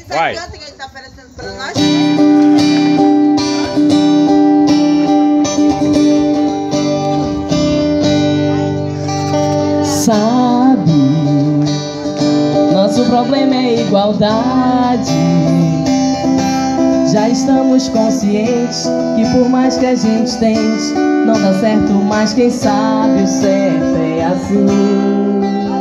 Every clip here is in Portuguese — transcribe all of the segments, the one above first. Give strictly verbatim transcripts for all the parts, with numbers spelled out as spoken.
Vai. Canta que ele tá oferecendo pra nós. Sabe, nosso problema é igualdade. Já estamos conscientes que por mais que a gente tente, não dá certo, mas quem sabe o certo é assim.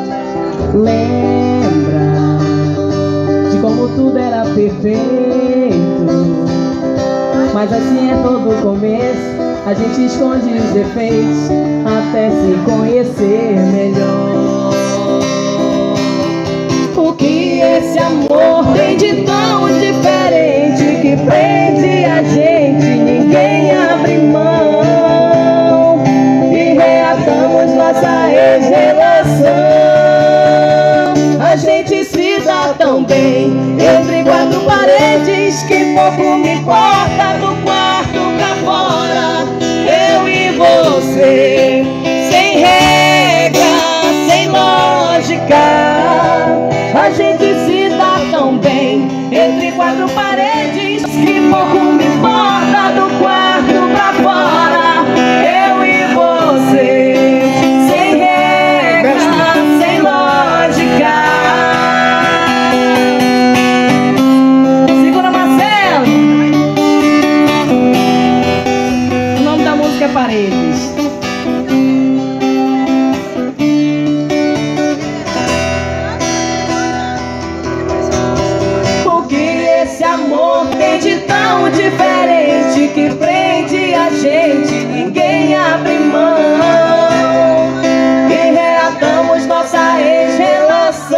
Lembra de como tudo era perfeito, mas assim é todo começo. A gente esconde os defeitos até se conhecer melhor. O que esse amor tem de tão diferente que prende a gente, ninguém abre mão, e reatamos nossa ex-relação. A gente se dá tão bem entre quatro paredes que pouco me importa do quarto pra fora. Eu e você, sem regra, sem lógica. A gente se dá tão bem entre quatro paredes que pouco me importa do quarto pra fora. Eu e você, sem regra, sem lógica. Segura, Marcelo. O nome da música é Paredes. Esse amor tem de tão diferente que prende a gente, ninguém abre mão, e reatamos nossa ex-relação.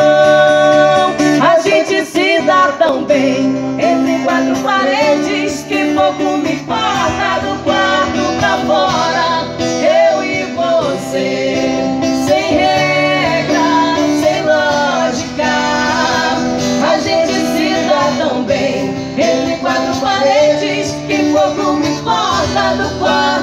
A gente se dá tão bem entre quatro paredes que pouco me importa do quarto pra fora. Eu e você, sem regra, sem lógica. A gente se dá tão bem entre quatro paredes que pouco me importa do quarto